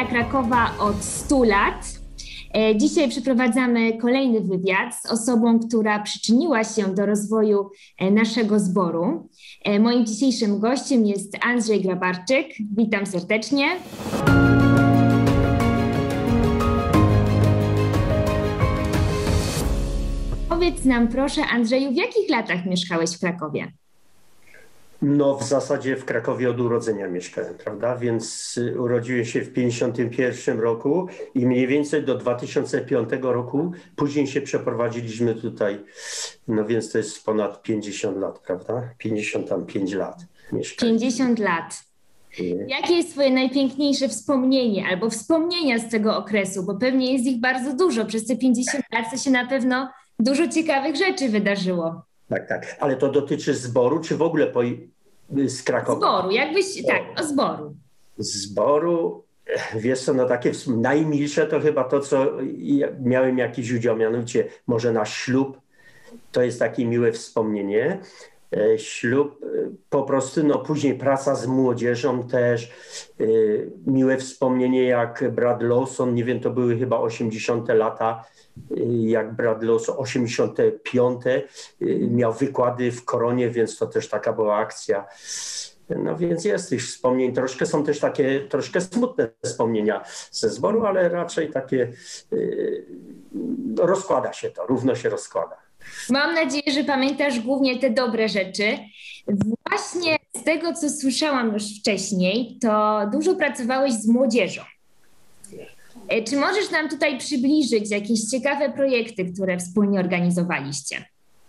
Historia Krakowa od 100 lat. Dzisiaj przeprowadzamy kolejny wywiad z osobą, która przyczyniła się do rozwoju naszego zboru. Moim dzisiejszym gościem jest Andrzej Grabarczyk. Witam serdecznie. Powiedz nam proszę, Andrzeju, w jakich latach mieszkałeś w Krakowie? No w zasadzie w Krakowie od urodzenia mieszkałem, prawda? Więc urodziłem się w 1951 roku i mniej więcej do 2005 roku. Później się przeprowadziliśmy tutaj, no więc to jest ponad 50 lat, prawda? 55 lat mieszkałem. 50 lat. Jakie jest twoje najpiękniejsze wspomnienie albo wspomnienia z tego okresu? Bo pewnie jest ich bardzo dużo. Przez te 50 lat to się na pewno dużo ciekawych rzeczy wydarzyło. Tak. Ale to dotyczy zboru, czy w ogóle z Krakowa? Zboru, o zboru. Zboru, wiesz co, no takie najmilsze to chyba to, co miałem jakiś udział, mianowicie może na ślub. To jest takie miłe wspomnienie. Ślub, po prostu, no później praca z młodzieżą też, miłe wspomnienie jak Brad Lawson, nie wiem, to były chyba 80. lata, jak Brad Lawson, 85. miał wykłady w Koronie, więc to też taka była akcja. No więc jest tych wspomnień, troszkę są też takie, troszkę smutne wspomnienia ze zboru, ale raczej takie, rozkłada się to, równo się rozkłada. Mam nadzieję, że pamiętasz głównie te dobre rzeczy. Właśnie z tego, co słyszałam już wcześniej, to dużo pracowałeś z młodzieżą. Czy możesz nam tutaj przybliżyć jakieś ciekawe projekty, które wspólnie organizowaliście?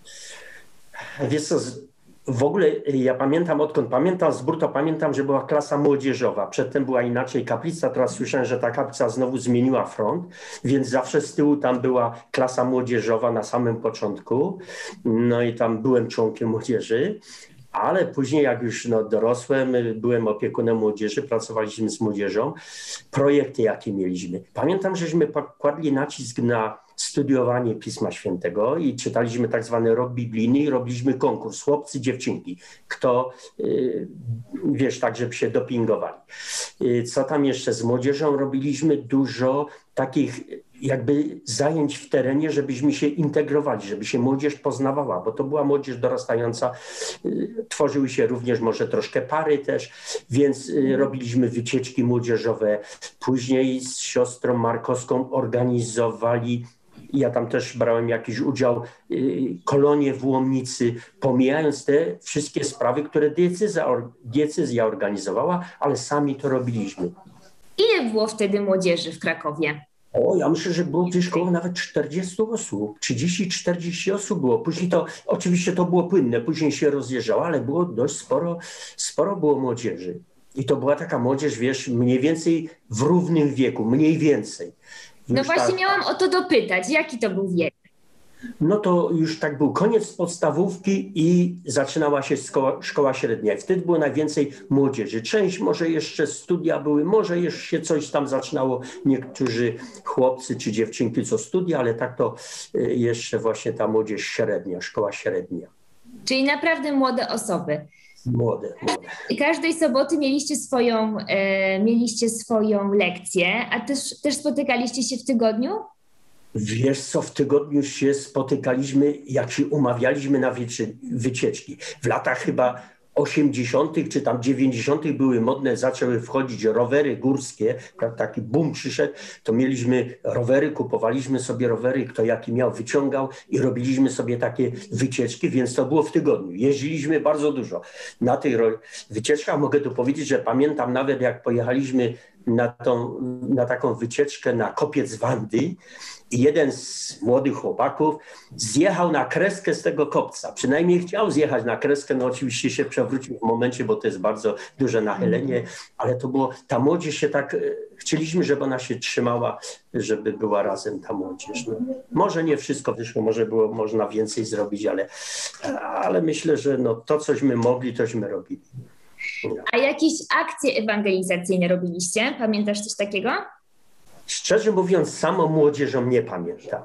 Wiesz co, w ogóle ja pamiętam, odkąd pamiętam zbór, to pamiętam, że była klasa młodzieżowa. Przedtem była inaczej kaplica, teraz słyszałem, że ta kaplica znowu zmieniła front, więc zawsze z tyłu tam była klasa młodzieżowa na samym początku. No i tam byłem członkiem młodzieży. Ale później, jak już dorosłem, byłem opiekunem młodzieży, pracowaliśmy z młodzieżą. Projekty, jakie mieliśmy. Pamiętam, żeśmy kładli nacisk na studiowanie Pisma Świętego i czytaliśmy tak zwany rok biblijny i robiliśmy konkurs, chłopcy, dziewczynki. Kto, wiesz, tak, żeby się dopingowali. Co tam jeszcze z młodzieżą? Robiliśmy dużo takich jakby zajęć w terenie, żebyśmy się integrowali, żeby się młodzież poznawała, bo to była młodzież dorastająca. Tworzyły się również może troszkę pary też, więc robiliśmy wycieczki młodzieżowe. Później z siostrą Markowską organizowali, ja tam też brałem jakiś udział, kolonie w Łomnicy, pomijając te wszystkie sprawy, które diecezja organizowała, ale sami to robiliśmy. Ile było wtedy młodzieży w Krakowie? Ja myślę, że było gdzieś koło nawet 40 osób, 30-40 osób było. Później to, oczywiście to było płynne, później się rozjeżdżało, ale było dość sporo było młodzieży. I to była taka młodzież, wiesz, mniej więcej w równym wieku, mniej więcej. No właśnie miałam o to dopytać, jaki to był wiek? No to już tak był koniec podstawówki i zaczynała się szkoła średnia. I wtedy było najwięcej młodzieży. Część może jeszcze studia były, może jeszcze się coś tam zaczynało. Niektórzy chłopcy czy dziewczynki co studia, ale tak to jeszcze właśnie ta młodzież średnia, szkoła średnia. Czyli naprawdę młode osoby. Młode. I każdej soboty mieliście swoją lekcję, a też spotykaliście się w tygodniu? Wiesz co, w tygodniu się spotykaliśmy, jak się umawialiśmy na wycieczki. W latach chyba 80. czy tam 90. były modne, zaczęły wchodzić rowery górskie, taki boom przyszedł, to mieliśmy rowery, kupowaliśmy sobie rowery, kto jaki miał, wyciągał i robiliśmy sobie takie wycieczki, więc to było w tygodniu. Jeździliśmy bardzo dużo. Na tych wycieczkach mogę tu powiedzieć, że pamiętam nawet jak pojechaliśmy na taką wycieczkę na Kopiec Wandy i jeden z młodych chłopaków zjechał na kreskę z tego kopca. Przynajmniej chciał zjechać na kreskę, no oczywiście się przewrócił w momencie, bo to jest bardzo duże nachylenie, ale to było, ta młodzież się tak, chcieliśmy, żeby ona się trzymała, żeby była razem ta młodzież. No, może nie wszystko wyszło, może było można więcej zrobić, ale myślę, że no, to cośmy mogli, tośmy robili. A jakieś akcje ewangelizacyjne robiliście? Pamiętasz coś takiego? Szczerze mówiąc, samą młodzieżą nie pamiętam.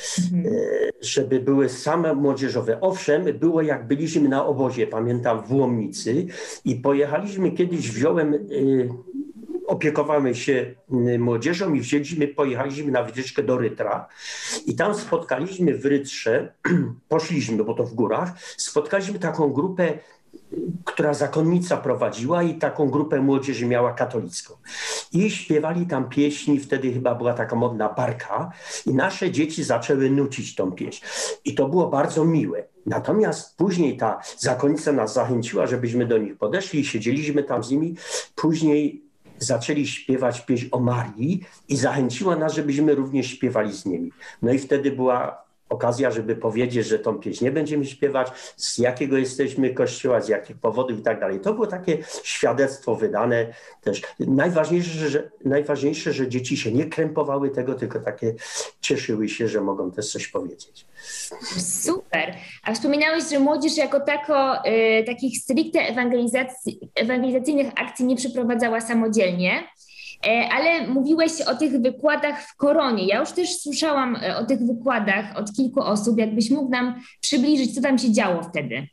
Żeby były same młodzieżowe. Owszem, było jak byliśmy na obozie, pamiętam, w Łomnicy i pojechaliśmy kiedyś, wziąłem opiekowałem się młodzieżą i pojechaliśmy na wycieczkę do Rytra i tam spotkaliśmy w Rytrze, poszliśmy, bo to w górach, spotkaliśmy taką grupę, która zakonnica prowadziła i taką grupę młodzieży miała katolicką. I śpiewali tam pieśni, wtedy chyba była taka modna barka i nasze dzieci zaczęły nucić tą pieśń. I to było bardzo miłe. Natomiast później ta zakonnica nas zachęciła, żebyśmy do nich podeszli i siedzieliśmy tam z nimi. Później zaczęli śpiewać pieśń o Marii i zachęciła nas, żebyśmy również śpiewali z nimi. No i wtedy była okazja, żeby powiedzieć, że tą pieśń nie będziemy śpiewać, z jakiego jesteśmy kościoła, z jakich powodów i tak dalej. To było takie świadectwo wydane też. Najważniejsze, że dzieci się nie krępowały tego, tylko takie cieszyły się, że mogą też coś powiedzieć. Super. A wspominałeś, że młodzież jako takich stricte ewangelizacyjnych akcji nie przeprowadzała samodzielnie. Ale mówiłeś o tych wykładach w Koronie. Ja już też słyszałam o tych wykładach od kilku osób. Jakbyś mógł nam przybliżyć, co tam się działo wtedy?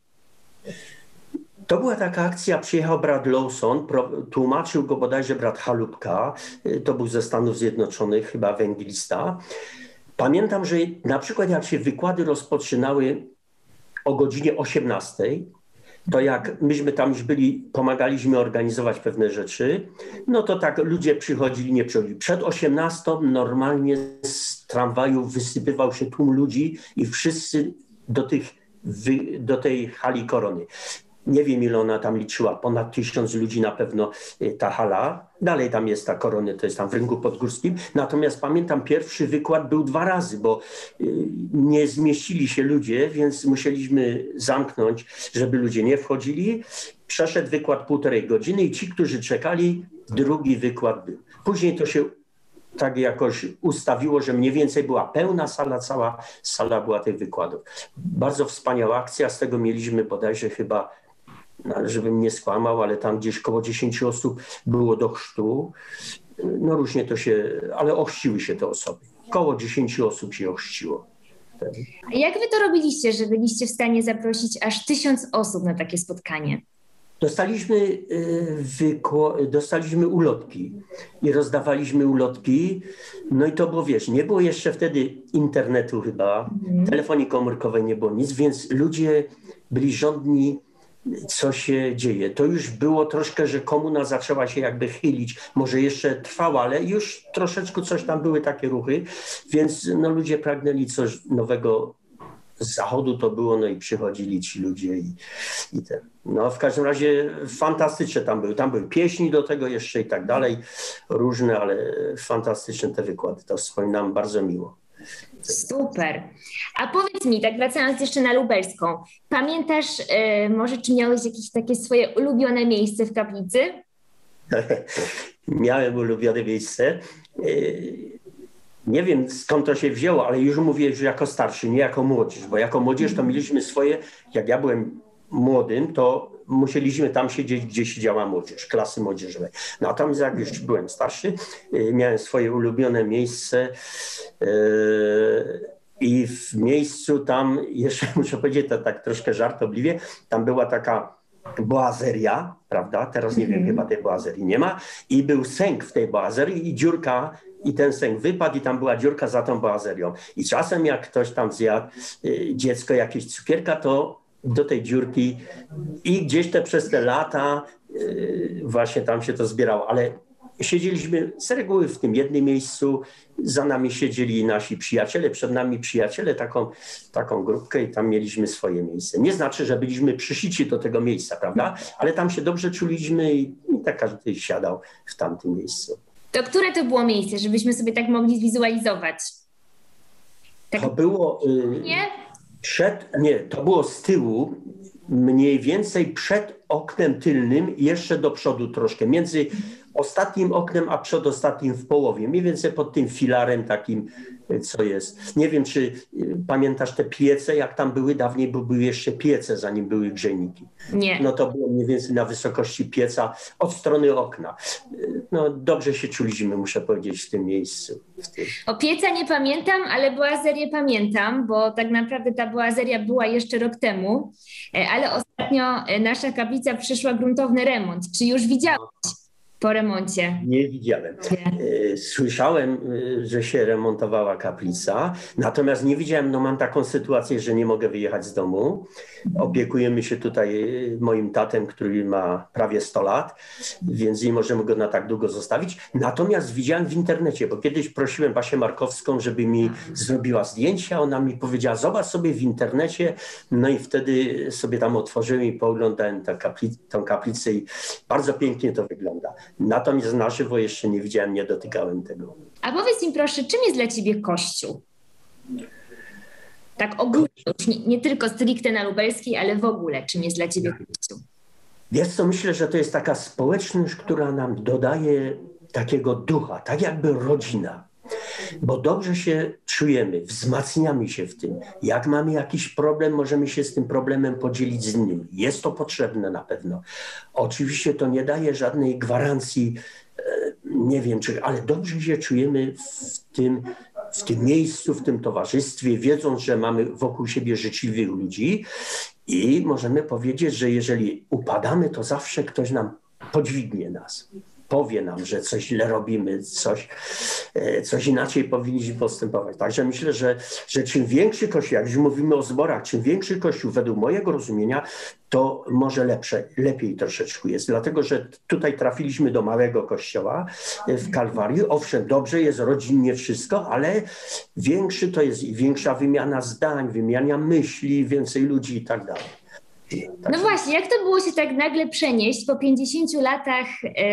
To była taka akcja, przyjechał brat Lawson, tłumaczył go bodajże brat Halupka, to był ze Stanów Zjednoczonych, chyba ewangelista. Pamiętam, że na przykład jak się wykłady rozpoczynały o godzinie 18, to jak myśmy tam już byli, pomagaliśmy organizować pewne rzeczy, no to tak ludzie przychodzili, nie przychodzili. Przed 18 normalnie z tramwaju wysypywał się tłum ludzi i wszyscy do tej hali Korony. Nie wiem, ile ona tam liczyła, ponad 1000 ludzi na pewno ta hala. Dalej tam jest ta Korony, to jest tam w Rynku Podgórskim. Natomiast pamiętam, pierwszy wykład był 2 razy, bo nie zmieścili się ludzie, więc musieliśmy zamknąć, żeby ludzie nie wchodzili. Przeszedł wykład 1,5 godziny i ci, którzy czekali, drugi wykład był. Później to się tak jakoś ustawiło, że mniej więcej była pełna sala, cała sala była tych wykładów. Bardzo wspaniała akcja, z tego mieliśmy bodajże chyba, żebym nie skłamał, ale tam gdzieś koło 10 osób było do chrztu. No różnie to się, ale ochrzciły się te osoby. Koło 10 osób się ochrzciło. A jak wy to robiliście, że byliście w stanie zaprosić aż 1000 osób na takie spotkanie? Dostaliśmy ulotki i rozdawaliśmy ulotki. No i to było, wiesz, nie było jeszcze wtedy internetu chyba, telefonii komórkowej nie było nic, więc ludzie byli żądni, co się dzieje. To już było troszkę, że komuna zaczęła się jakby chylić. Może jeszcze trwała, ale już troszeczkę coś tam były takie ruchy, więc no, ludzie pragnęli coś nowego. Z zachodu to było, no i przychodzili ci ludzie i ten. No w każdym razie fantastyczne tam były pieśni do tego jeszcze i tak dalej, różne, ale fantastyczne te wykłady, to wspominam bardzo miło. Super. A powiedz mi, tak wracając jeszcze na Lubelską, pamiętasz może, czy miałeś jakieś takie swoje ulubione miejsce w kaplicy? Miałem ulubione miejsce. Nie wiem, skąd to się wzięło, ale już mówię, że jako starszy, nie jako młodzież, bo jako młodzież to mieliśmy swoje, jak ja byłem młodym, to musieliśmy tam siedzieć, gdzie siedziała młodzież, klasy młodzieżowe. Natomiast jak już byłem starszy, miałem swoje ulubione miejsce i w miejscu tam, jeszcze muszę powiedzieć to tak troszkę żartobliwie, tam była taka boazeria, prawda? Teraz nie wiem, chyba tej boazerii nie ma. I był sęk w tej boazerii i dziurka, i ten sęk wypadł i tam była dziurka za tą boazerią. I czasem jak ktoś tam zjadł, dziecko jakieś cukierka, to do tej dziurki i gdzieś przez te lata właśnie tam się to zbierało. Ale siedzieliśmy z reguły w tym jednym miejscu, za nami siedzieli nasi przyjaciele, przed nami przyjaciele, taką grupkę i tam mieliśmy swoje miejsce. Nie znaczy, że byliśmy przyszyci do tego miejsca, prawda? Ale tam się dobrze czuliśmy i tak każdy siadał w tamtym miejscu. To które to było miejsce, żebyśmy sobie tak mogli zwizualizować? Tak... To było... Nie? To było z tyłu, mniej więcej przed oknem tylnym i jeszcze do przodu troszkę. Między ostatnim oknem a przedostatnim w połowie. Mniej więcej pod tym filarem takim, co jest. Nie wiem, czy pamiętasz te piece, jak tam były dawniej, bo były jeszcze piece, zanim były grzejniki. Nie. No to było mniej więcej na wysokości pieca od strony okna. No dobrze się czuliśmy, muszę powiedzieć, w tym miejscu. O pieca nie pamiętam, ale boazerię pamiętam, bo tak naprawdę ta boazeria była jeszcze rok temu, ale ostatnio nasza kaplica przeszła gruntowny remont. Czy już widziałeś po remoncie? Nie widziałem. Słyszałem, że się remontowała kaplica, natomiast nie widziałem, no mam taką sytuację, że nie mogę wyjechać z domu. Opiekujemy się tutaj moim tatem, który ma prawie 100 lat, więc nie możemy go na tak długo zostawić. Natomiast widziałem w internecie, bo kiedyś prosiłem Basię Markowską, żeby mi zrobiła zdjęcia. Ona mi powiedziała, zobacz sobie w internecie. No i wtedy sobie tam otworzyłem i pooglądałem tę kaplicę i bardzo pięknie to wygląda. Natomiast na żywo jeszcze nie widziałem, nie dotykałem tego. A powiedz mi proszę, czym jest dla ciebie Kościół? Tak ogólnie, nie tylko stricte na Lubelskiej, ale w ogóle, czym jest dla ciebie Kościół? Wiesz co, myślę, że to jest taka społeczność, która nam dodaje takiego ducha, tak jakby rodzina. Bo dobrze się czujemy, wzmacniamy się w tym. Jak mamy jakiś problem, możemy się z tym problemem podzielić z innymi. Jest to potrzebne na pewno. Oczywiście to nie daje żadnej gwarancji, nie wiem, ale dobrze się czujemy w tym miejscu, w tym towarzystwie, wiedząc, że mamy wokół siebie życzliwych ludzi i możemy powiedzieć, że jeżeli upadamy, to zawsze ktoś nam podźwignie nas. Powie nam, że coś źle robimy, coś inaczej powinniśmy postępować. Także myślę, że czym większy Kościół, jak już mówimy o zborach, czym większy Kościół według mojego rozumienia, to może lepiej troszeczkę jest. Dlatego, że tutaj trafiliśmy do małego kościoła w Kalwarii. Owszem, dobrze jest rodzinnie wszystko, ale większy to jest i większa wymiana zdań, wymiana myśli, więcej ludzi i tak dalej. No właśnie, jak to było się tak nagle przenieść po 50 latach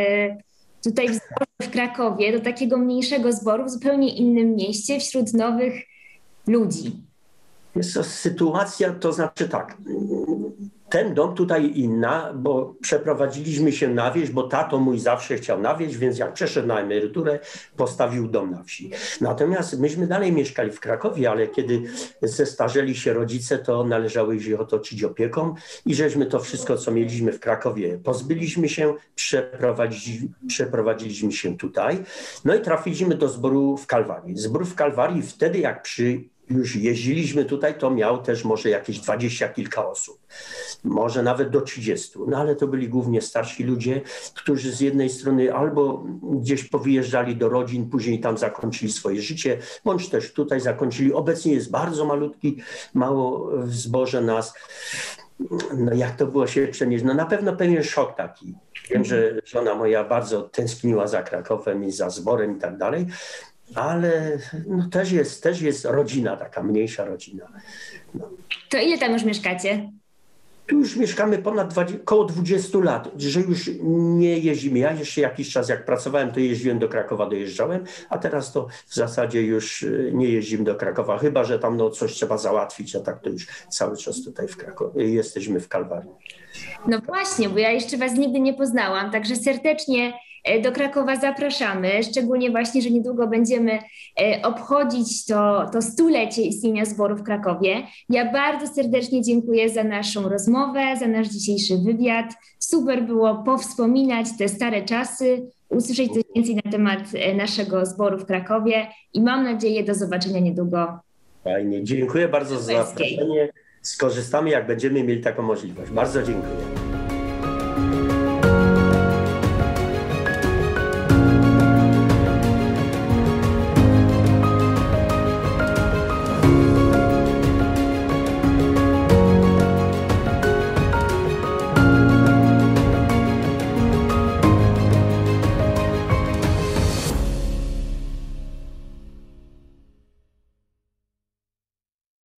tutaj w Krakowie do takiego mniejszego zboru w zupełnie innym mieście wśród nowych ludzi? Jest to sytuacja, to znaczy tak, ten dom tutaj inna, bo przeprowadziliśmy się na wieś, bo tato mój zawsze chciał na wieś, więc jak przeszedł na emeryturę, postawił dom na wsi. Natomiast myśmy dalej mieszkali w Krakowie, ale kiedy zestarzeli się rodzice, to należało ich otoczyć opieką i żeśmy to wszystko, co mieliśmy w Krakowie, pozbyliśmy się, przeprowadziliśmy się tutaj. No i trafiliśmy do zboru w Kalwarii. Zbór w Kalwarii wtedy, jak już jeździliśmy tutaj, to miał też może jakieś 20 kilka osób, może nawet do 30. No ale to byli głównie starsi ludzie, którzy z jednej strony albo gdzieś powyjeżdżali do rodzin, później tam zakończyli swoje życie, bądź też tutaj zakończyli. Obecnie jest bardzo malutki, mało w zborze nas. No jak to było się przenieść? No na pewno pewien szok taki. Wiem, że żona moja bardzo tęskniła za Krakowem i za zborem i tak dalej. Ale no też jest rodzina, taka mniejsza rodzina. No. To ile tam już mieszkacie? Tu już mieszkamy około 20 lat, że już nie jeździmy. Ja jeszcze jakiś czas jak pracowałem, to jeździłem do Krakowa, dojeżdżałem, a teraz to w zasadzie już nie jeździmy do Krakowa, chyba że tam coś trzeba załatwić, a tak to już cały czas tutaj w Krakowie, jesteśmy w Kalwarii. No właśnie, bo ja jeszcze was nigdy nie poznałam, także serdecznie do Krakowa zapraszamy, szczególnie właśnie, że niedługo będziemy obchodzić to stulecie istnienia zboru w Krakowie. Ja bardzo serdecznie dziękuję za naszą rozmowę, za nasz dzisiejszy wywiad. Super było powspominać te stare czasy, usłyszeć coś więcej na temat naszego zboru w Krakowie i mam nadzieję do zobaczenia niedługo. Fajnie, dziękuję bardzo za zaproszenie. Skorzystamy, jak będziemy mieli taką możliwość. Bardzo dziękuję.